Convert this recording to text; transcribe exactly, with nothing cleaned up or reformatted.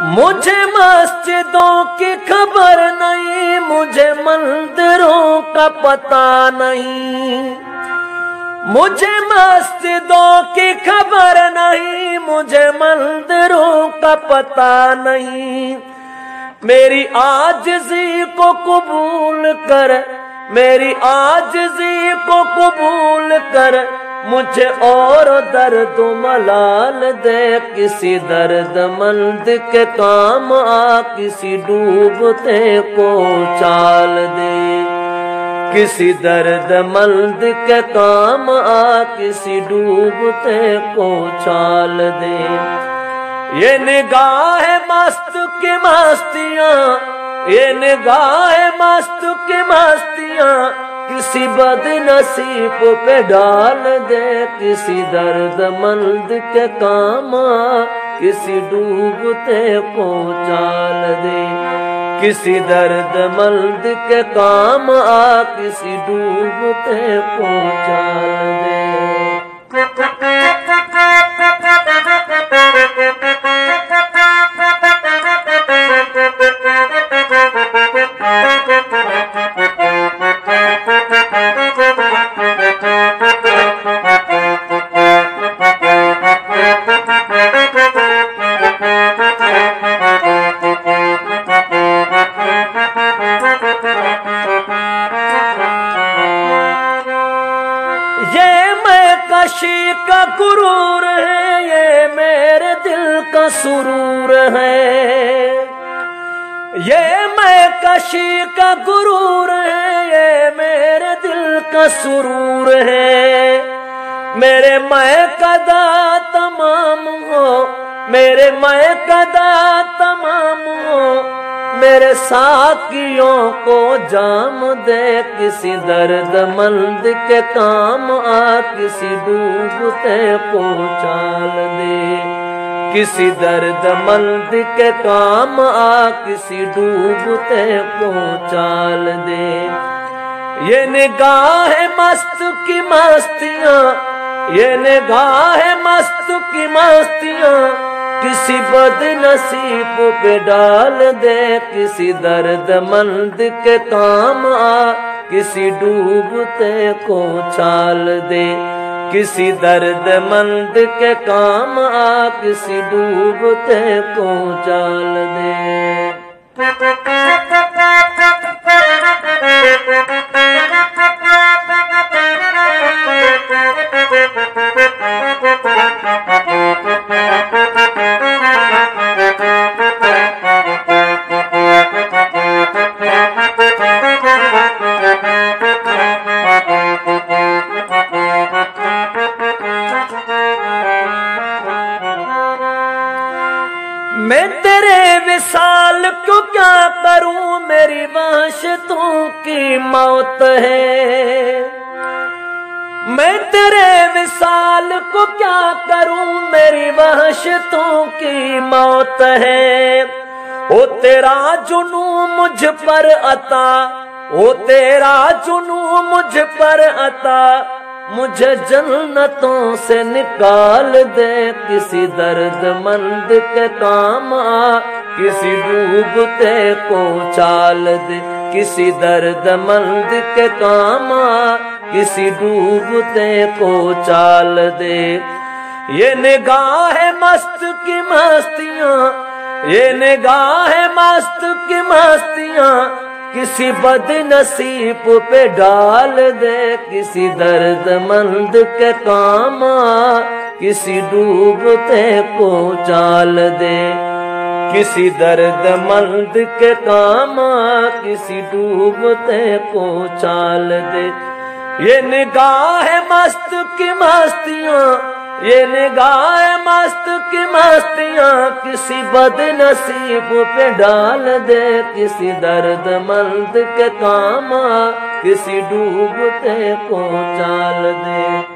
मुझे मस्जिदों की खबर नहीं, मुझे मंदिरों का पता नहीं। मुझे मस्जिदों की खबर नहीं, मुझे मंदिरों का पता नहीं। मेरी आजिज़ी को कबूल कर, मेरी आजिज़ी को कबूल कर, मुझे और दर्द मलाल दे। किसी दर्दमंद के काम आ, किसी डूबते को चाल दे। किसी दर्दमंद के काम आ, किसी डूबते को चाल दे। ये निगाह मस्त की मस्तियाँ, ये निगाह मस्त की मस्तियाँ, किसी बदनसीब पे डाल दे। किसी दर्दमंद के काम आ, किसी डूबते को चाल दे। किसी दर्दमंद के काम आ, किसी डूबते को चाल दे। कशी का गुरूर है, ये मेरे दिल का सुरूर है। ये मैं कशी का गुरूर है, ये मेरे दिल का सुरूर है। मेरे मैं कदा तमाम हो, मेरे मैं कदा तमाम हो, मेरे साकियों को जाम दे। किसी दर्दमंद के काम आ, किसी डूबते को चाल दे। किसी दर्दमंद के काम आ, किसी डूबते को चाल दे। ये निगाह मस्त की मस्तियाँ, ये निगाह मस्त की मस्तियाँ, किसी बदनसीब पे डाल दे। किसी दर्दमंद के काम आ, किसी डूबते को चाल दे। किसी दर्दमंद के काम आ, किसी डूबते को चाल दे। मैं तेरे विसाल को क्या करूं, मेरी वहशतों की मौत है। मैं तेरे विसाल को क्या करूं, मेरी वहशतों की मौत है। ओ तेरा जुनू मुझ पर अता, ओ तेरा जुनू मुझ पर अता, मुझे जन्नतों से निकाल दे। किसी दर्दमंद के काम आ, किसी डूबते को चाल दे। किसी दर्दमंद के काम आ, किसी डूबते को चाल दे। ये निगाह मस्त की मस्तियाँ, ये निगाह मस्त की मस्तियाँ, किसी बदनसीब पे डाल दे। किसी दर्दमंद के काम आ, किसी डूबते को चाल दे। किसी दर्दमंद के काम आ, किसी डूबते को चाल दे। ये निगाह मस्त की मस्तियाँ, ये निगाह मस्त की मस्तियाँ, किसी बदनसीब पे डाल दे। किसी दर्दमंद के काम आ, किसी डूबते को चाल दे।